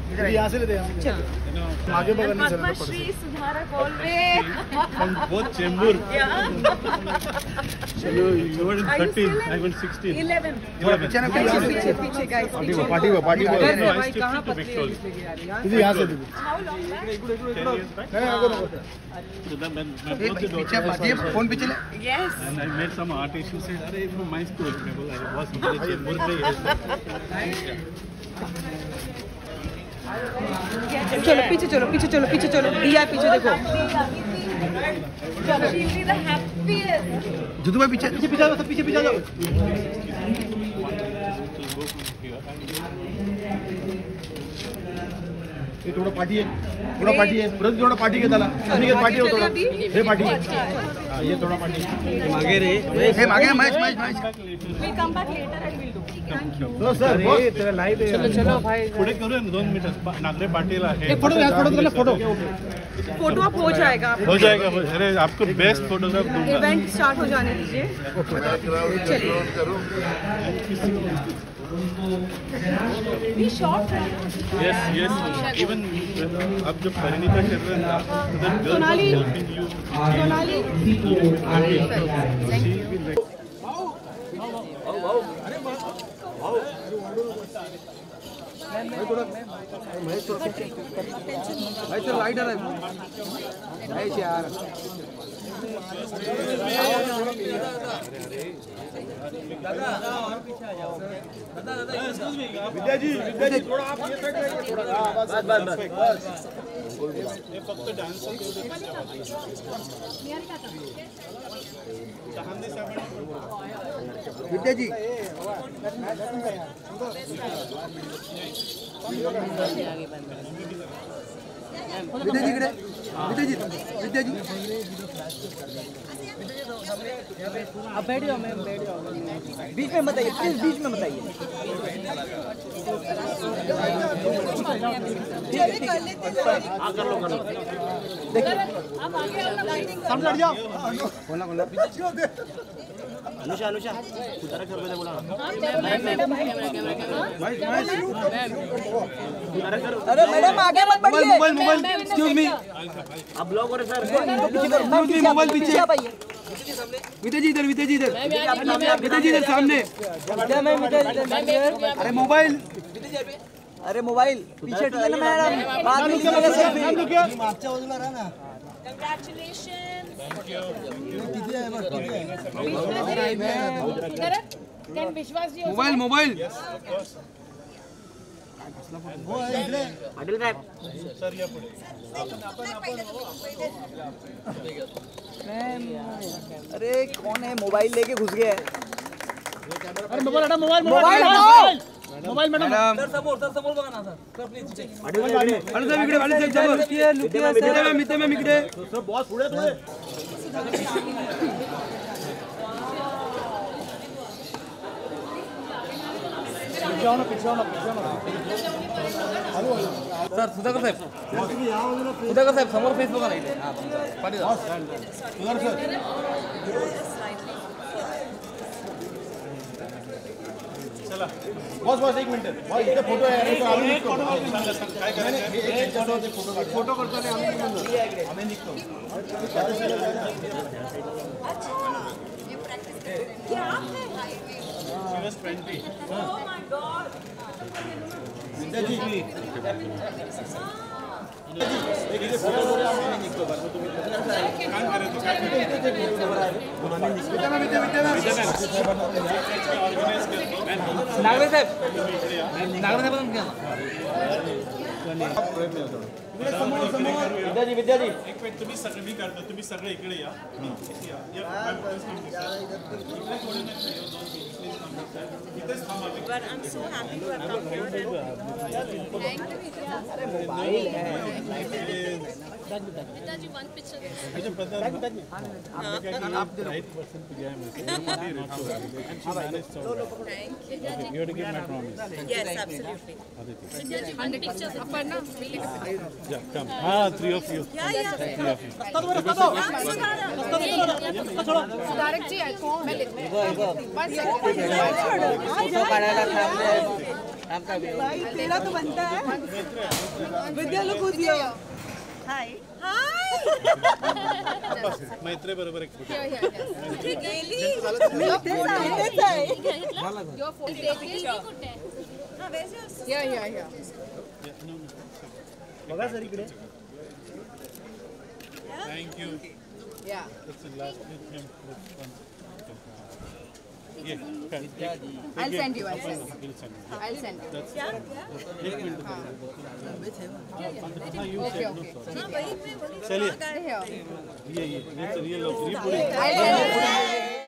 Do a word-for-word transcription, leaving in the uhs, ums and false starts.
यहाँ से लेते हैं आगे बगल नहीं चलना श्री सुधारक ऑलवे बहुत चेंबूर चलो you were thirteen I was sixteen eleven पीछे ना पीछे पीछे पीछे गाइस पार्टी वो पार्टी वो पार्टी वो भाई कहां पतली है दीदी यहाँ से दीदी हाउ लॉन्ग बैक नहीं आगे पीछे पार्टी फोन पीछे ले yes and I met some artists who said अरे from my school मैं बोला अरे बहुत हमारे चेंबूर से चलो पीछे चलो पीछे चलो पीछे चलो दिया पीछे देखो जुदू भाई पीछे पीछे पीछे जाओ पीछे पीछे जाओ ये थोड़ा पार्टी है थोड़ा पार्टी है ब्रज थोड़ा पार्टी के दाला अभी पार्टी हो थोड़ा ये पार्टी हां ये थोड़ा पार्टी मागे रे हे मागे match match match will come back later and will do thank you लो सर बॉस तेरा लाइव है चलो चलो भाई पुढे करूया ना दोन मिनिट नागरे पाटील आहे एक फोटो यार फोटो तो फोटो फोटो आप हो जाएगा हो जाएगा अरे आपको बेस्ट फोटोग्राफ दूंगा इवेंट स्टार्ट हो जाने दीजिए चलिए we shot yes yes even अब जो परिणीता चल रहा है ना सोनाली सोनाली भाई सर लाइट आ रहा है भाई यार विद्या जी विद्या जी थोड़ा आप ये साइड में थोड़ा बस बस बस ये फक्त डान्सर विद्या जी विद्या जी इकडे विद्या जी विद्या जी अब बैठ जाओ मैम बैठ जाओ बीच में बताइए प्लीज बीच में बताइए हाँ कर लो कर लो देखिए आप आगे आओ ना लाइटिंग सामने हट जाओ बोला बोला अनुषा अनुषा उधर कर दे बोला मैडम अरे मैडम आगे मत बढ़िए मोबाइल मोबाइल एक्सक्यूज मी आप ब्लॉग कर सर पीछे मोबाइल पीछे विद्या जी इधर विद्या जी इधर विद्या जी इधर सामने अरे मोबाइल अरे मोबाइल पीछे ठीक है ना मैडम बाद में कीजिएगा सेल्फी मागच्या बाजूला राहा ना Congratulations. किती आहे बघ किती आहे Can Vishwas ji mobile mobile sir या पुढे अरे कौन है मोबाइल लेके घुस गया है अरे मोबाइल हटा mobile mobile mobile madam sir समोर सर समोर बघा ना सर सर प्लीज अरे साहेब इकडे वाले साहेब समोर मित्र मॅम मित्र मॅम इकडे सर बॉस पुढे पुढे जाओ ना पिछाओ ना पिछाओ ना हॅलो सर सुधाकर साहेब सुधाकर साहेब समोर फेस बघा ना इथे हां पाटील सुधाकर सर चला बॉस बॉस एक मिनिट बॉस इथे फोटो आहे आम्ही निघतो काय करायचं फोटो फोटो करताना आम्ही निघतो आम्ही निघतो क्या है She was twenty. Oh my God. विद्या जी एक इथे फोटो वगैरे आम्ही निघतो बरं तुम्ही काय करायचं काय नागरे साहेब नागरे साहेब घ्या विद्या जी विद्या जी एक मिनिट तुम्ही सगळे मी करतो तुम्ही सगळे इकडे या या But I'm so happy to have come here. Thank you. अरे मोबाइल है पिताजी one picture. आप राइट पर्सन पे गया मैं Thank you. You have to give my promise. Yes, absolutely. Pitaji one picture. Aparna, we'll take a picture. Yeah, come. Ah, three of you. Yeah, yeah. Three of you. सुधारक जी, मैं लेती हूँ. Photo काढायला थांबले आपका भी भाई तेरा तो बनता है विद्या लोग खुद दियो हाय हाय मैत्रे बरोबर एक फोटो Here, here, here. गेली मिळतेच आहे तेच आहे Your photo. Take it. हा वैसे Here, here, here. बघा सर इकडे thank you Yeah. That's the last one. Yeah, I'll send you. I'll send you. we'll send you. I'll send you. That's क्या क्या एक मिनट हाँ you Okay, said no okay. problem. हाँ वही मैं बोली चलिए Here. ये ये ये ये लो ये पूरी I'll send you.